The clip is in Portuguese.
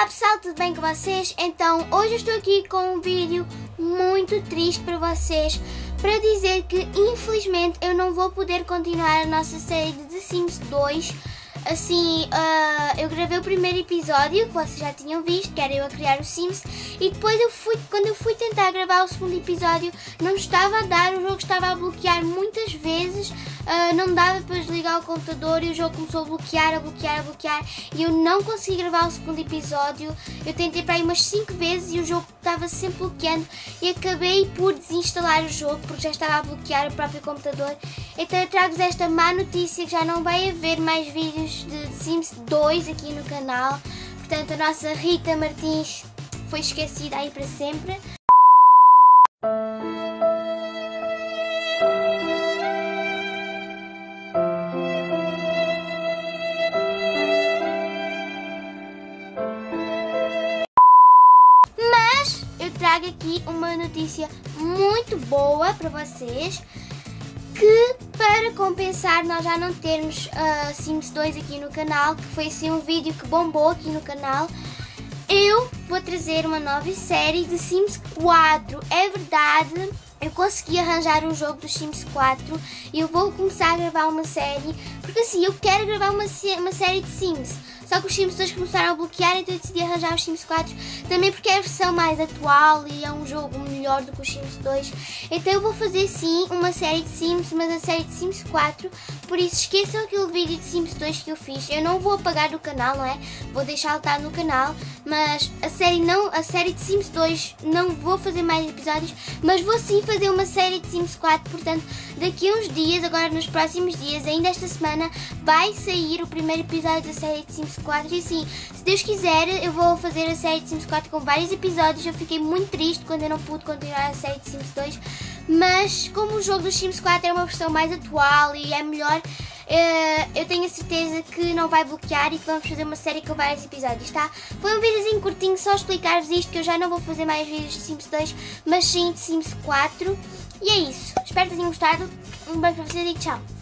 Olá pessoal, tudo bem com vocês? Então hoje eu estou aqui com um vídeo muito triste para vocês, para dizer que infelizmente eu não vou poder continuar a nossa série de The Sims 2. Assim, eu gravei o primeiro episódio, que vocês já tinham visto, que era eu a criar o Sims, e depois quando eu fui tentar gravar o segundo episódio, não estava a dar, o jogo estava a bloquear muitas vezes, não dava para desligar o computador e o jogo começou a bloquear, e eu não consegui gravar o segundo episódio. Eu tentei para aí umas 5 vezes e o jogo estava sempre bloqueando e acabei por desinstalar o jogo porque já estava a bloquear o próprio computador. Então eu trago-vos esta má notícia, que já não vai haver mais vídeos de Sims 2 aqui no canal. Portanto, a nossa Rita Martins foi esquecida aí para sempre. Mas eu trago aqui uma notícia muito boa para vocês, que para compensar nós já não termos Sims 2 aqui no canal, que foi assim um vídeo que bombou aqui no canal, eu vou trazer uma nova série de Sims 4. É verdade, eu consegui arranjar um jogo dos Sims 4 e eu vou começar a gravar uma série, porque assim, eu quero gravar uma série de Sims. Só que os Sims 2 começaram a bloquear, então eu decidi arranjar os Sims 4, também porque é a versão mais atual e é um jogo melhor do que os Sims 2. Então eu vou fazer sim uma série de Sims, mas a série de Sims 4, por isso esqueçam aquele vídeo de Sims 2 que eu fiz. Eu não vou apagar do canal, não é? Vou deixá-lo estar no canal, mas a série de Sims 2 não vou fazer mais episódios, mas vou sim fazer uma série de Sims 4, portanto daqui a uns dias, agora nos próximos dias, ainda esta semana, vai sair o primeiro episódio da série de Sims 4 e assim, se Deus quiser, eu vou fazer a série de Sims 4 com vários episódios. Eu fiquei muito triste quando eu não pude continuar a série de Sims 2, mas como o jogo dos Sims 4 é uma versão mais atual e é melhor, eu tenho a certeza que não vai bloquear e que vamos fazer uma série com vários episódios, tá? Foi um videozinho curtinho, só explicar-vos isto, que eu já não vou fazer mais vídeos de Sims 2, mas sim de Sims 4. E é isso, espero que tenham gostado, um beijo para vocês e tchau!